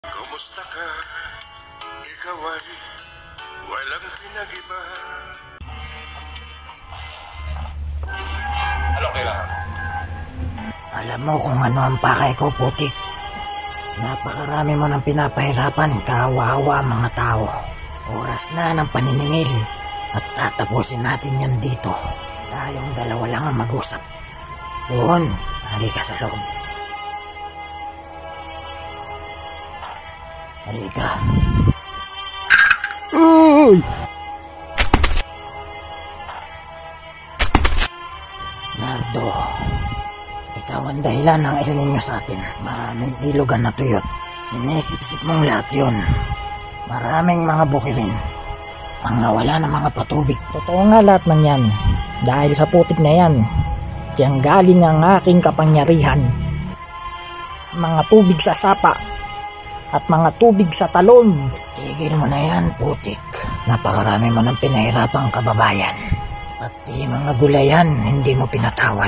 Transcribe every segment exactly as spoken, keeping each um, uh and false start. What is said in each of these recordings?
Kumusta ka? Ikaw ay walang pinag-iba. Anong kailangan? Alam mo kung ano ang pakay ko, putik. Napakarami mo ng pinapahirapan, kawawa mga tao. Oras na ng paniningil at tatapusin natin yan dito. Tayong dalawa lang ang mag-usap. Doon, halika sa loob. Halika. Uy! Nardo, ikaw ang dahilan ng El Nino sa atin. Maraming ilog ang natuyot. Sinisip-sip mong lahat yun. Maraming mga bukirin ang nawala ng mga patubig. Totoo nga lahat ng yan. Dahil sa putik na yan, diyang galing ang aking kapangyarihan. Mga tubig sa sapa at mga tubig sa talon. Tigil mo na yan, putik. Napakarami mo ng pinahirapang kababayan. Pati mga gulayan, hindi mo pinatawad.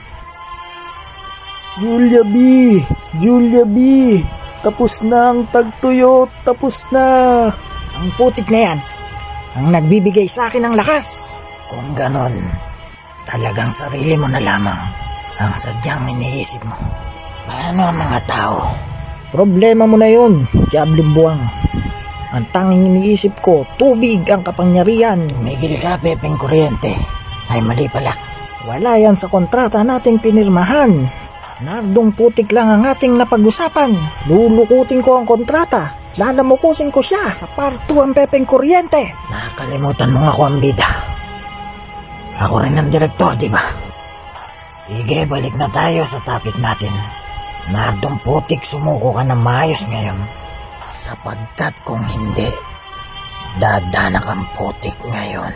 Julia B! Julia B! Tapos na ang tagtuyot! Tapos na! Ang putik na yan, ang nagbibigay sa akin ng lakas. Kung ganon, talagang sarili mo na lamang ang sadyang iniisip mo. Paano ang mga tao? Problema mo na yun, Diabling Buwang. Ang tanging iniisip ko, tubig ang kapangyarihan. Tumigil ka, Pepeng Kuryente. Ay mali pala. Wala yan sa kontrata nating pinirmahan. Nardong putik lang ang ating napag-usapan. Lulukutin ko ang kontrata. Lalamukusin ko siya sa parto ang Pepeng Kuryente. Nakakalimutan mo nga ko ang bida. Ako rin ang direktor, di ba? Sige, balik na tayo sa topic natin. Nardong putik, sumuko ka na maayos ngayon. Sapagkat kung hindi, dadanak ang putik ngayon.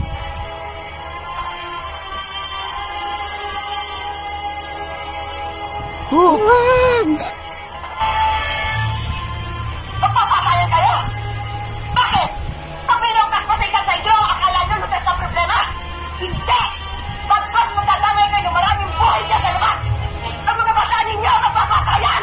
Huwag! Magpapatayan kayo! Bakit? Pag binungkas mo sa isang saydro, akala nyo lutas na problema? Hindi! Pagpas mo dadamay kayo ng maraming buhay dyan sa labas! Ang mga bata ninyo magpapatayan!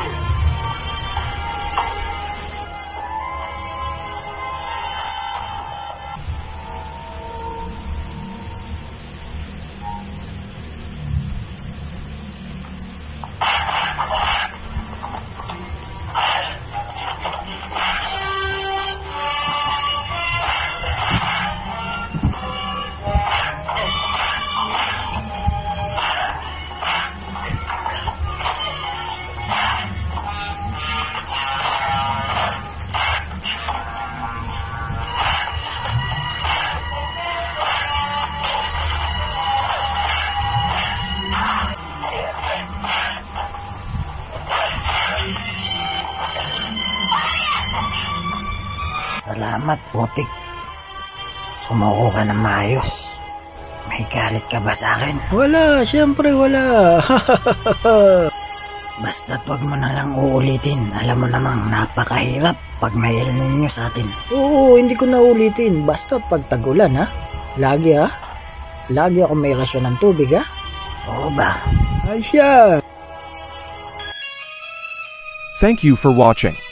Salamat, putik. Sumuko ka na maayos. May galit ka ba sa akin? Wala, siyempre wala. Basta't wag mo na lang uulitin. Alam mo namang napakahirap pag may El Nino sa atin. Oo, hindi ko na ulitin. Basta pag tagulan, ha? Lagi, ha? Lagi ako may rasyon ng tubig, ha? Oo ba? Ay siya! Thank you for watching.